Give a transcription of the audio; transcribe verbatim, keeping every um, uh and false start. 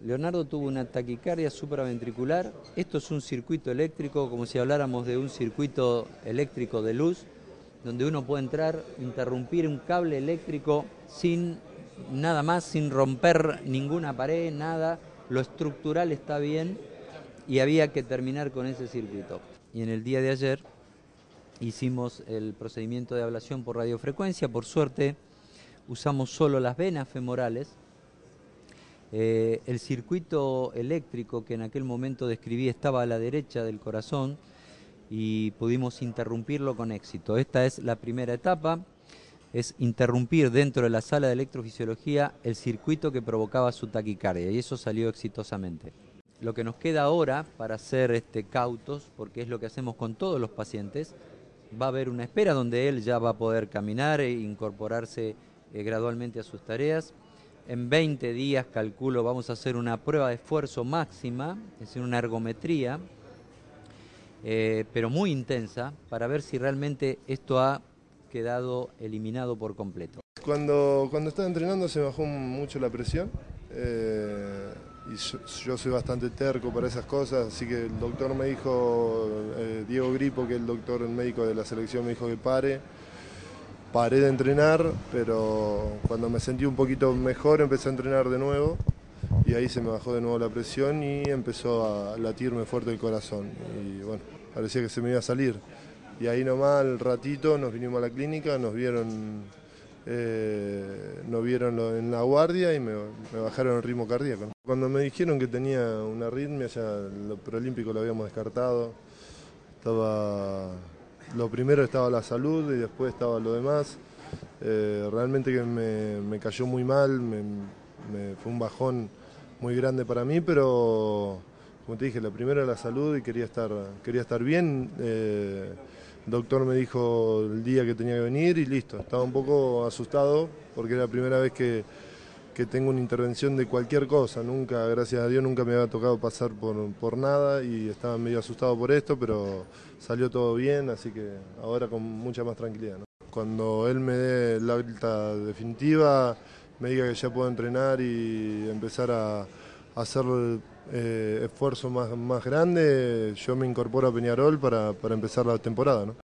Leonardo tuvo una taquicardia supraventricular. Esto es un circuito eléctrico, como si habláramos de un circuito eléctrico de luz, donde uno puede entrar, interrumpir un cable eléctrico sin nada más, sin romper ninguna pared, nada. Lo estructural está bien y había que terminar con ese circuito. Y en el día de ayer hicimos el procedimiento de ablación por radiofrecuencia. Por suerte usamos solo las venas femorales. Eh, el circuito eléctrico que en aquel momento describí estaba a la derecha del corazón y pudimos interrumpirlo con éxito. Esta es la primera etapa, es interrumpir dentro de la sala de electrofisiología el circuito que provocaba su taquicardia, y eso salió exitosamente. Lo que nos queda ahora para ser este, cautos, porque es lo que hacemos con todos los pacientes, va a haber una espera donde él ya va a poder caminar e incorporarse eh, gradualmente a sus tareas. En veinte días, calculo, vamos a hacer una prueba de esfuerzo máxima, es decir, una ergometría, eh, pero muy intensa, para ver si realmente esto ha quedado eliminado por completo. Cuando, cuando estaba entrenando se me bajó mucho la presión, eh, y yo, yo soy bastante terco para esas cosas, así que el doctor me dijo, eh, Diego Gripo, que es el doctor, el médico de la selección, me dijo que pare. Paré de entrenar, pero cuando me sentí un poquito mejor empecé a entrenar de nuevo y ahí se me bajó de nuevo la presión y empezó a latirme fuerte el corazón y bueno, parecía que se me iba a salir. Y ahí nomás al ratito nos vinimos a la clínica, nos vieron, eh, nos vieron en la guardia y me, me bajaron el ritmo cardíaco. Cuando me dijeron que tenía una arritmia, ya lo preolímpico lo habíamos descartado, estaba... Lo primero estaba la salud y después estaba lo demás. Eh, realmente que me, me cayó muy mal, me, me, fue un bajón muy grande para mí, pero como te dije, lo primero era la salud y quería estar, quería estar bien. Eh, el doctor me dijo el día que tenía que venir y listo. Estaba un poco asustado porque era la primera vez que, que tengo una intervención de cualquier cosa. Nunca, gracias a Dios, nunca me había tocado pasar por, por nada y estaba medio asustado por esto, pero salió todo bien, así que ahora con mucha más tranquilidad, ¿no? Cuando él me dé la alta definitiva, me diga que ya puedo entrenar y empezar a, a hacer eh, esfuerzo más, más grande, yo me incorporo a Peñarol para, para empezar la temporada, ¿no?